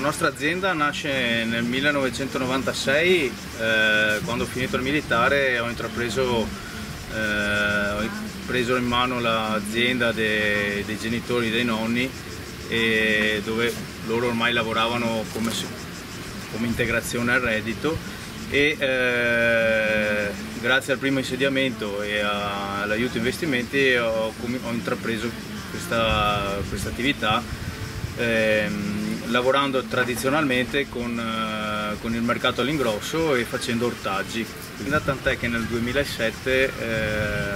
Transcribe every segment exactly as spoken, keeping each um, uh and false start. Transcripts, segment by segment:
nostra azienda nasce nel millenovecentonovantasei, eh, quando ho finito il militare ho intrapreso, eh, ho preso in mano l'azienda dei, dei genitori, dei nonni, e dove loro ormai lavoravano come, come integrazione al reddito, e eh, grazie al primo insediamento e all'aiuto investimenti ho, ho intrapreso questa, questa attività, ehm, lavorando tradizionalmente con, eh, con il mercato all'ingrosso e facendo ortaggi. Tant'è che nel duemilasette eh,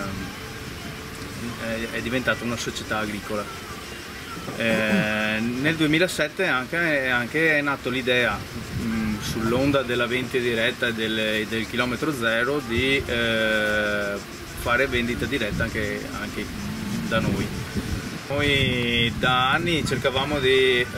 è diventata una società agricola. Eh, nel duemilasette anche, anche è nato l'idea, sull'onda della vendita diretta e del, del chilometro zero, di eh, fare vendita diretta anche, anche da noi. Noi da anni cercavamo di eh,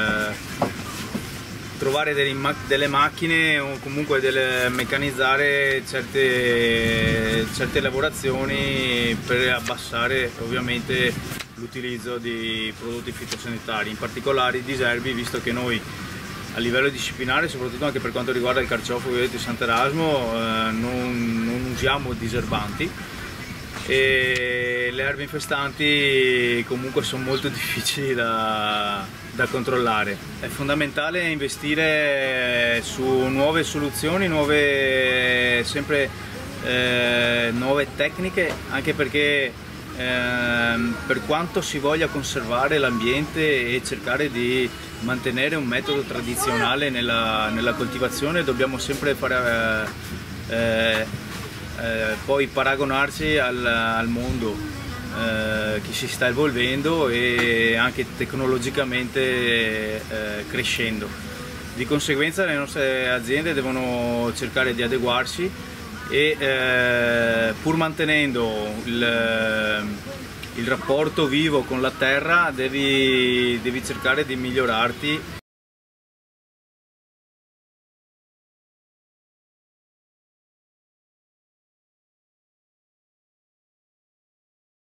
trovare delle, delle macchine o comunque delle, meccanizzare certe, certe lavorazioni per abbassare ovviamente l'utilizzo di prodotti fitosanitari, in particolare i diserbi, visto che noi a livello disciplinare, soprattutto anche per quanto riguarda il carciofo violetto di Sant'Erasmo, eh, non, non usiamo diserbanti, e le erbe infestanti comunque sono molto difficili da, da controllare. È fondamentale investire su nuove soluzioni, nuove, sempre eh, nuove tecniche, anche perché eh, per quanto si voglia conservare l'ambiente e cercare di mantenere un metodo tradizionale nella, nella coltivazione, dobbiamo sempre fare, eh, eh, poi paragonarci al, al mondo eh, che si sta evolvendo e anche tecnologicamente eh, crescendo. Di conseguenza le nostre aziende devono cercare di adeguarsi e eh, pur mantenendo il, il rapporto vivo con la terra devi, devi cercare di migliorarti.